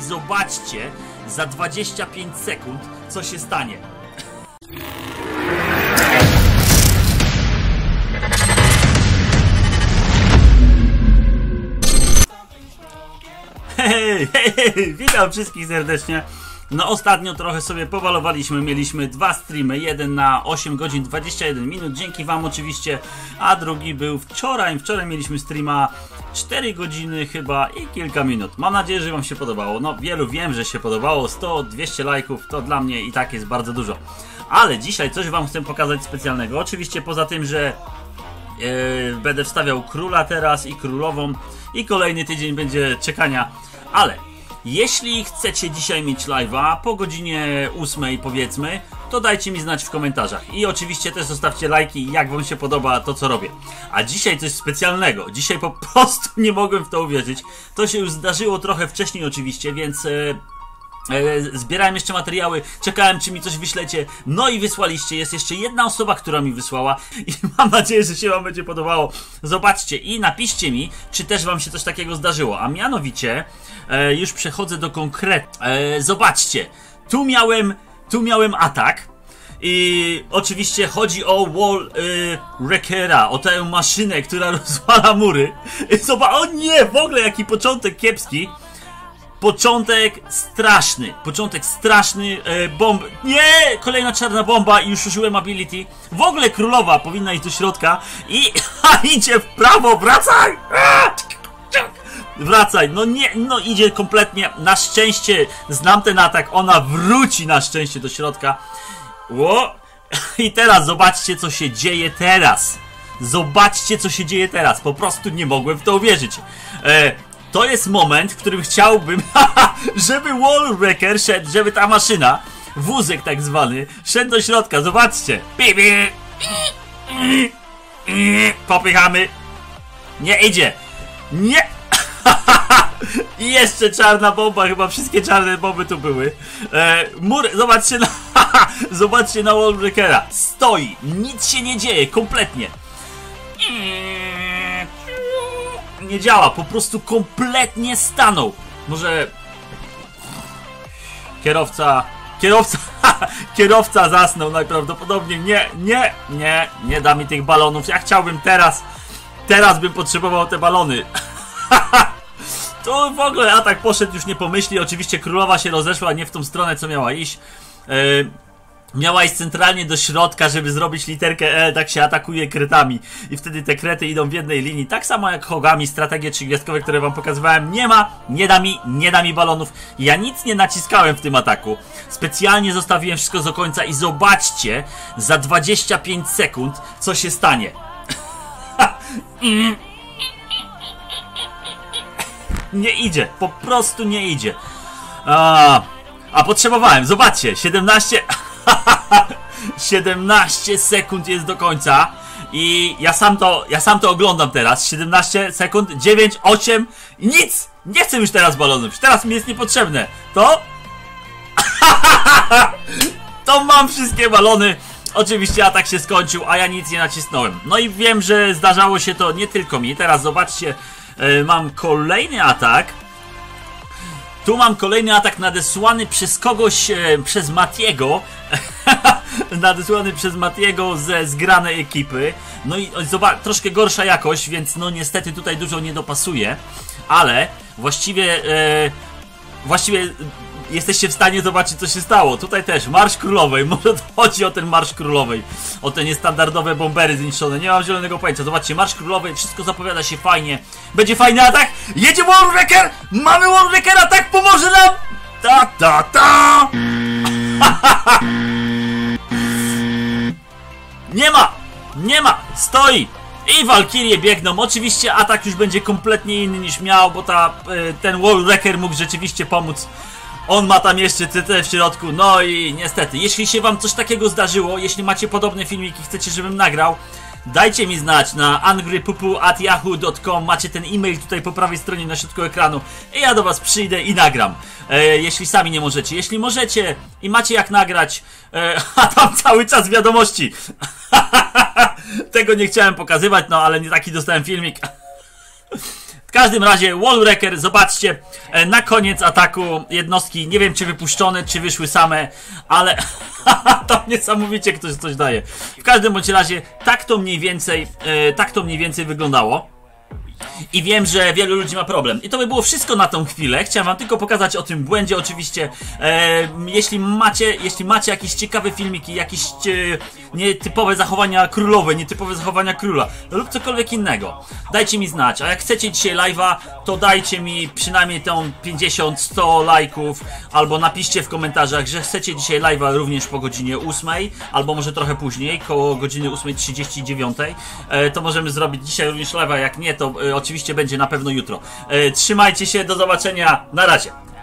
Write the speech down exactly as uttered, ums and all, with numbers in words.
zobaczcie za dwadzieścia pięć sekund, co się stanie. Hej, hej, hej, witam wszystkich serdecznie. No ostatnio trochę sobie powalowaliśmy, mieliśmy dwa streamy, jeden na osiem godzin dwadzieścia jeden minut, dzięki wam oczywiście, a drugi był wczoraj, wczoraj mieliśmy streama cztery godziny chyba i kilka minut. Mam nadzieję, że wam się podobało, no wielu wiem, że się podobało, sto dwieście lajków to dla mnie i tak jest bardzo dużo. Ale dzisiaj coś wam chcę pokazać specjalnego, oczywiście poza tym, że yy, będę wstawiał króla teraz i królową i kolejny tydzień będzie czekania, ale jeśli chcecie dzisiaj mieć live'a po godzinie ósmej powiedzmy, to dajcie mi znać w komentarzach. I oczywiście też zostawcie lajki, jak wam się podoba to, co robię. A dzisiaj coś specjalnego. Dzisiaj po prostu nie mogłem w to uwierzyć. To się już zdarzyło trochę wcześniej oczywiście, więc e, e, zbierałem jeszcze materiały, czekałem, czy mi coś wyślecie. No i wysłaliście. Jest jeszcze jedna osoba, która mi wysłała i mam nadzieję, że się wam będzie podobało. Zobaczcie i napiszcie mi, czy też wam się coś takiego zdarzyło. A mianowicie E, już przechodzę do konkretu. E, zobaczcie, tu miałem, tu miałem atak i oczywiście chodzi o Wall e, Wreckera, o tę maszynę, która rozwala mury. Zobacz, o nie, w ogóle jaki początek kiepski. Początek straszny, początek straszny, e, bomb, nie, kolejna czarna bomba i już użyłem ability. W ogóle królowa powinna iść do środka i a, idzie w prawo, wracaj! A! Wracaj, no nie, no idzie kompletnie, na szczęście znam ten atak, ona wróci na szczęście do środka. Ło. I teraz zobaczcie, co się dzieje teraz. Zobaczcie, co się dzieje teraz, po prostu nie mogłem w to uwierzyć. E, to jest moment, w którym chciałbym, żeby Wall Wrecker szedł, żeby ta maszyna, wózek tak zwany, szedł do środka, zobaczcie. Popychamy. Nie idzie. Nie. I jeszcze czarna bomba, chyba wszystkie czarne bomby tu były. E, mur, zobaczcie na, zobaczcie na Wall Wreckera. Stoi, nic się nie dzieje, kompletnie. Nie działa, po prostu kompletnie stanął. Może kierowca, kierowca, kierowca zasnął najprawdopodobniej. Nie, nie, nie, nie da mi tych balonów. Ja chciałbym teraz, teraz bym potrzebował te balony. To w ogóle atak poszedł, już nie pomyśli. Oczywiście królowa się rozeszła nie w tą stronę, co miała iść. Yy, miała iść centralnie do środka, żeby zrobić literkę E. Tak się atakuje kretami. I wtedy te krety idą w jednej linii. Tak samo jak hogami, strategie trzygwiazdkowe, które wam pokazywałem. Nie ma, nie da mi, nie da mi balonów. Ja nic nie naciskałem w tym ataku. Specjalnie zostawiłem wszystko do końca i zobaczcie za dwadzieścia pięć sekund, co się stanie. Nie idzie, po prostu nie idzie. A, a potrzebowałem, zobaczcie, siedemnaście siedemnaście sekund jest do końca. I ja sam to, ja sam to oglądam teraz. siedemnaście sekund, dziewięć, osiem, nic! Nie chcę już teraz balonów, teraz mi jest niepotrzebne. To? To mam wszystkie balony. Oczywiście atak się skończył, a ja nic nie nacisnąłem. No i wiem, że zdarzało się to nie tylko mi. Teraz zobaczcie, yy, mam kolejny atak. Tu mam kolejny atak nadesłany przez kogoś, yy, przez Matiego. Nadesłany przez Matiego ze zgranej ekipy. No i zobacz, troszkę gorsza jakość, więc no niestety tutaj dużo nie dopasuje. Ale właściwie, yy, właściwie... jesteście w stanie zobaczyć, co się stało. Tutaj też Marsz Królowej. Może to chodzi o ten Marsz Królowej. O te niestandardowe bombery zniszczone. Nie mam zielonego pojęcia. Zobaczcie, Marsz Królowej. Wszystko zapowiada się fajnie. Będzie fajny atak. Jedzie Wall Wrecker. Mamy Wall Wreckera. Tak pomoże nam. Ta ta ta. Nie ma. Nie ma. Stoi. I Walkirie biegną. Oczywiście atak już będzie kompletnie inny niż miał, bo ta, ten Wall Wrecker mógł rzeczywiście pomóc. On ma tam jeszcze C T w środku, no i niestety, jeśli się wam coś takiego zdarzyło, jeśli macie podobne filmiki i chcecie, żebym nagrał, dajcie mi znać na angrypupu at yahoo dot com, macie ten e-mail tutaj po prawej stronie na środku ekranu i ja do was przyjdę i nagram, e, jeśli sami nie możecie. Jeśli możecie i macie jak nagrać, e, a tam cały czas wiadomości, tego nie chciałem pokazywać, no ale nie taki dostałem filmik. W każdym razie Wallwrecker, zobaczcie, e, na koniec ataku jednostki, nie wiem czy wypuszczone, czy wyszły same, ale to niesamowicie ktoś coś daje. W każdym bądź razie tak to mniej więcej, e, tak to mniej więcej wyglądało. I wiem, że wielu ludzi ma problem. I to by było wszystko na tą chwilę. Chciałem wam tylko pokazać o tym błędzie. Oczywiście, e, jeśli macie jeśli macie jakieś ciekawe filmiki, jakieś e, nietypowe zachowania królowe, nietypowe zachowania króla lub cokolwiek innego, dajcie mi znać. A jak chcecie dzisiaj live'a, to dajcie mi przynajmniej tą pięćdziesiąt sto lajków, albo napiszcie w komentarzach, że chcecie dzisiaj live'a również po godzinie ósmej, albo może trochę później, koło godziny ósmej trzydzieści dziewięć. E, to możemy zrobić dzisiaj również live'a. Jak nie, to e, oczywiście będzie na pewno jutro. E, trzymajcie się, do zobaczenia, na razie.